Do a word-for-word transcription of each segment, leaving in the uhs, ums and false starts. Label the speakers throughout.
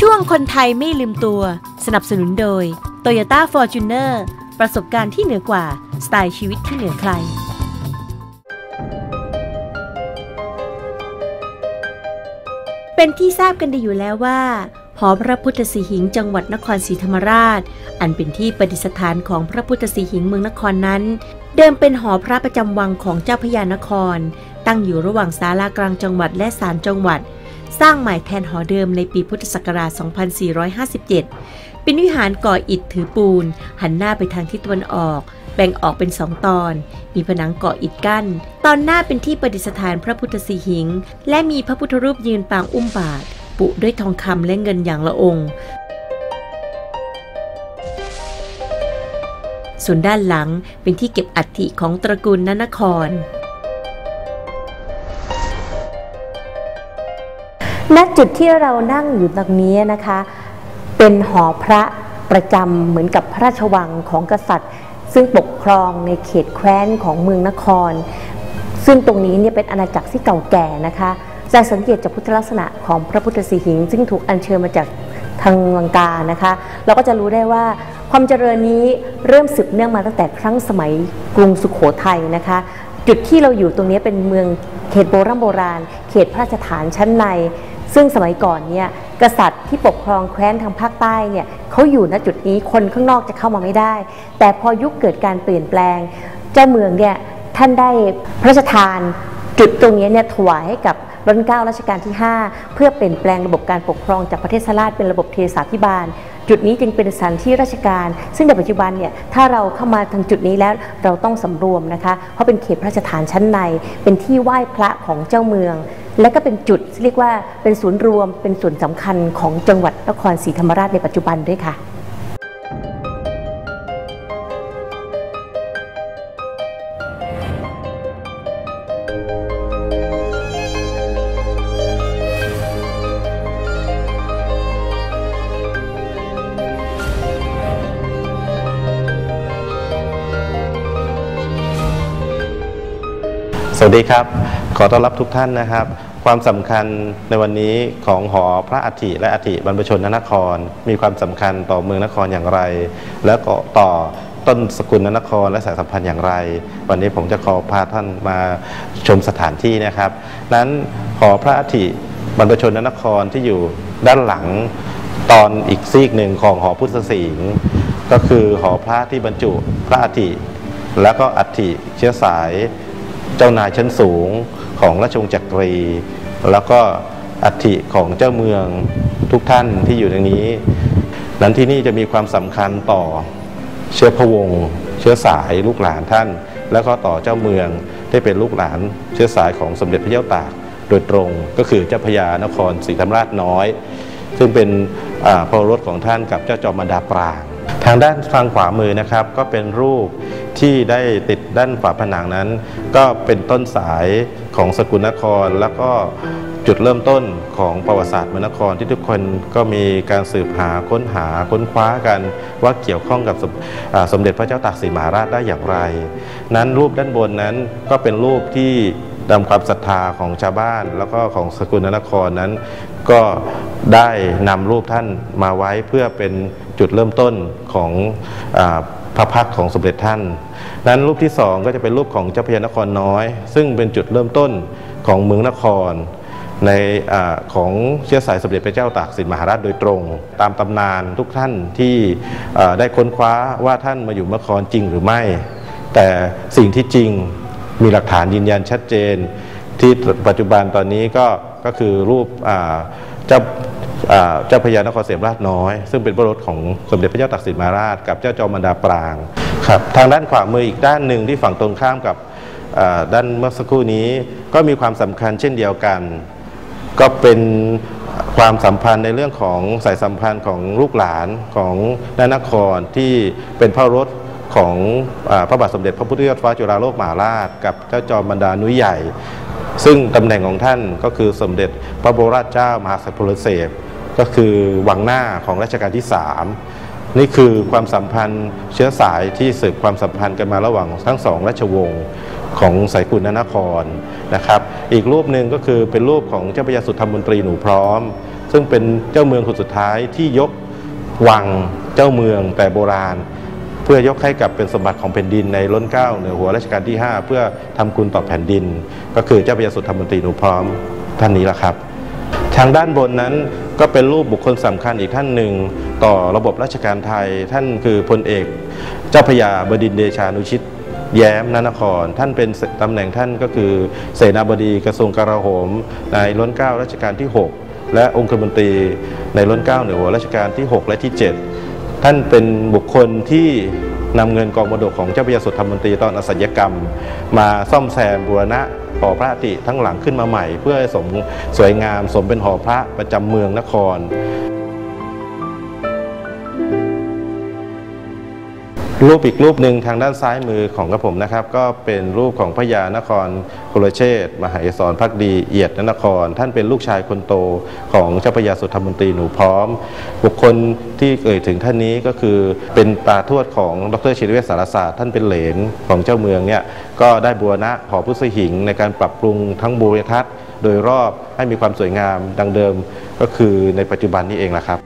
Speaker 1: ช่วงคนไทยไม่ลืมตัวสนับสนุนโดย Toyota Fortuner ประสบการณ์ที่เหนือกว่าสไตล์ชีวิตที่เหนือใครเป็นที่ทราบกันดีอยู่แล้วว่าหอพระพุทธสีหิงจังหวัดนครศรีธรรมราชอันเป็นที่ประดิษฐานของพระพุทธสีหิงเมืองนครนั้นเดิมเป็นหอพระประจำวังของเจ้าพญานครตั้งอยู่ระหว่างศาลากลางจังหวัดและศาลจังหวัดสร้างใหม่แทนหอเดิมในปีพุทธศักราช สองพันสี่ร้อยห้าสิบเจ็ด เป็นวิหารก่ออิฐถือปูนหันหน้าไปทางทิศตะวันออกแบ่งออกเป็นสองตอนมีผนังก่ออิฐกั้นตอนหน้าเป็นที่ประดิษฐานพระพุทธสีหิงและมีพระพุทธรูปยืนปางอุ้มบาตรปุด้วยทองคำและเงินอย่างละองค์ส่วนด้านหลังเป็นที่เก็บอัฐิของตระกูลนนครณจุดที่เรานั่งอยู่ตรงนี้นะคะเป็นหอพระประจำเหมือนกับพระราชวังของกษัตริย์ซึ่งปกครองในเขตแคว้นของเมืองนครซึ่งตรงนี้เนี่ยเป็นอาณาจักรที่เก่าแก่นะคะจะสังเกตจากพุทธลักษณะของพระพุทธสีหิงซึ่งถูกอัญเชิญมาจากทางลังกานะคะเราก็จะรู้ได้ว่าความเจริญนี้เริ่มสืบเนื่องมาตั้งแต่ครั้งสมัยกรุงสุโขทัยนะคะจุดที่เราอยู่ตรงนี้เป็นเมืองเขตโบราณโบราณเขตพระราชฐานชั้นในซึ่งสมัยก่อนเนี่ยกษัตริย์ที่ปกครองแคว้นทางภาคใต้เนี่ยเขาอยู่ณจุดนี้คนข้างนอกจะเข้ามาไม่ได้แต่พอยุคเกิดการเปลี่ยนแปลงเจ้าเมืองเนี่ยท่านได้พระราชทานจุดตรงนี้เนี่ยถวายให้กับรัชกาลรัชกาลที่ห้าเพื่อเปลี่ยนแปลงระบบการปกครองจากประเทศสลาดเป็นระบบเทศาภิบาลจุดนี้จึงเป็นสถานที่ราชการซึ่งในปัจจุบันเนี่ยถ้าเราเข้ามาทางจุดนี้แล้วเราต้องสำรวมนะคะเพราะเป็นเขตพระราชฐานชั้นในเป็นที่ไหว้พระของเจ้าเมืองและก็เป็นจุดที่เรียกว่าเป็นศูนย์รวมเป็นส่วนสำคัญของจังหวัดนครศรีธรรมราชในปัจจุบันด้วยค่ะ
Speaker 2: สวัสดีครับขอต้อนรับทุกท่านนะครับความสำคัญในวันนี้ของหอพระอัฐิและอัฐิบรรพชนนครมีความสำคัญต่อเมืองนครอย่างไรและก็ต่อต้นสกุลนครและสายสัมพันธ์อย่างไรวันนี้ผมจะขอพาท่านมาชมสถานที่นะครับนั้นหอพระอัฐิบรรพชนนครที่อยู่ด้านหลังตอนอีกซีกหนึ่งของหอพุทธสีหิงก็คือหอพระที่บรรจุพระอัฐิและก็อัฐิเชื้อสายเจ้านายชั้นสูงของราชวงศ์จักรีแล้วก็อัฐิของเจ้าเมืองทุกท่านที่อยู่ตรงนี้นั้นที่นี่จะมีความสำคัญต่อเชื้อพระวงศ์เชื้อสายลูกหลานท่านแล้วก็ต่อเจ้าเมืองที่เป็นลูกหลานเชื้อสายของสมเด็จพระเจ้าตากโดยตรงก็คือเจ้าพญานครศรีธรรมราชน้อยซึ่งเป็นพระโอรสของท่านกับเจ้าจอมมารดาปรางทางด้านฝั่งขวามือนะครับก็เป็นรูปที่ได้ติดด้านฝาผนังนั้นก็เป็นต้นสายของสกุลนครแล้วก็จุดเริ่มต้นของประวัติศาสตร์เมืองนครที่ทุกคนก็มีการสืบหาค้นหาค้นคว้ากันว่าเกี่ยวข้องกับสมเด็จพระเจ้าตากสินมหาราชได้อย่างไรนั้นรูปด้านบนนั้นก็เป็นรูปที่นำความศรัทธาของชาวบ้านแล้วก็ของสกุลนครนั้นก็ได้นำรูปท่านมาไว้เพื่อเป็นจุดเริ่มต้นของพระพักตร์ของสมเด็จท่านนั้นรูปที่สองก็จะเป็นรูปของเจ้าพญานครน้อยซึ่งเป็นจุดเริ่มต้นของเมืองนครในอของเชื้อสายสมเด็จพระเจ้าตากสินมหาราชโดยตรงตามตำนานทุกท่านที่ได้ค้นคว้าว่าท่านมาอยู่นครจริงหรือไม่แต่สิ่งที่จริงมีหลักฐานยืนยันชัดเจนที่ปัจจุบันตอนนี้ก็ก็คือรูปเจ้าเจ้าพญานครศรีธรรมราชน้อยซึ่งเป็นพระโอรสของสมเด็จพระเจ้าตากสินมหาราชกับเจ้าจอมมารดาปรางครับทางด้านขวามืออีกด้านหนึ่งที่ฝั่งตรงข้ามกับด้านเมื่อสักครู่นี้ก็มีความสำคัญเช่นเดียวกันก็เป็นความสัมพันธ์ในเรื่องของสายสัมพันธ์ของลูกหลานของนครที่เป็นพระโอรสของพระบาทสมเด็จพระพุทธยอดฟ้าจุฬาโลกมหาราชกับเจ้าจอมมารดานุ้ยใหญ่ซึ่งตำแหน่งของท่านก็คือสมเด็จพระบรมราชเจ้ามหาสัพพลเสพก็คือวังหน้าของรัชกาลที่สามนี่คือความสัมพันธ์เชื้อสายที่สืบความสัมพันธ์กันมาระหว่างทั้งสองราชวงศ์ของสายกุลนครนะครับอีกรูปหนึ่งก็คือเป็นรูปของเจ้าพญาสุธรรมมนตรีหนูพร้อมซึ่งเป็นเจ้าเมืองคนสุดท้ายที่ยกวังเจ้าเมืองแต่โบราณเพื่อยกให้กับเป็นสมบัติของแผ่นดินในล้นเกล้าเหนือหัวรัชกาลที่ห้าเพื่อทำคุณต่อแผ่นดินก็คือเจ้าพระยาสุธรรมนตรีหนูพร้อมท่านนี้แหละครับทางด้านบนนั้นก็เป็นรูปบุคคลสำคัญอีกท่านหนึ่งต่อระบบราชการไทยท่านคือพลเอกเจ้าพระยาบดินทร์เดชานุชิตแย้มนนครท่านเป็นตำแหน่งท่านก็คือเสนาบดีกระทรวงกลาโหมในล้นเกล้ารัชกาลที่หกและองคมนตรีในล้นเกล้าเหนือหัวรัชกาลที่หกและที่เจ็ดท่านเป็นบุคคลที่นำเงินกองมรดกของเจ้าพระยาสุธรรมนตรีตอนอสัญญกรรมมาซ่อมแซมบูรณะหอพระอติทั้งหลังขึ้นมาใหม่เพื่อให้สมสวยงามสมเป็นหอพระประจำเมืองนครรูปอีกรูปหนึ่งทางด้านซ้ายมือของกระผมนะครับก็เป็นรูปของพระยานครกุลเชษฐ์มหาเอศรภักดีเอียดนครท่านเป็นลูกชายคนโตของเจ้าพระยาสุธรรมนตรีหนูพร้อมบุคคลที่เอ่ยถึงท่านนี้ก็คือเป็นตาทวดของดร.ชิรเวชสารศาสตร์ท่านเป็นเหลนของเจ้าเมืองเนี่ยก็ได้บูรณะหอพุทธหิงในการปรับปรุงทั้งบูรณทัศน์โดยรอบให้มีความสวยงามดังเดิมก็คือในปัจจุบันนี้เองแหละครับ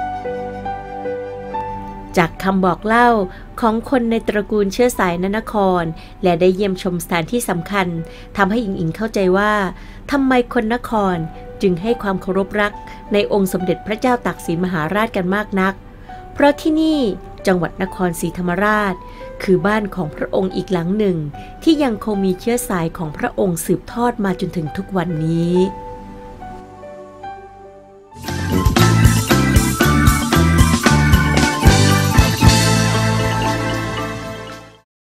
Speaker 1: จากคำบอกเล่าของคนในตระกูลเชื้อสายนนครและได้เยี่ยมชมสถานที่สำคัญทำให้อิงอิงเข้าใจว่าทำไมคนนครจึงให้ความเคารพรักในองค์สมเด็จพระเจ้าตากสินมหาราชกันมากนักเพราะที่นี่จังหวัดนครศรีธรรมราชคือบ้านของพระองค์อีกหลังหนึ่งที่ยังคงมีเชื้อสายของพระองค์สืบทอดมาจนถึงทุกวันนี้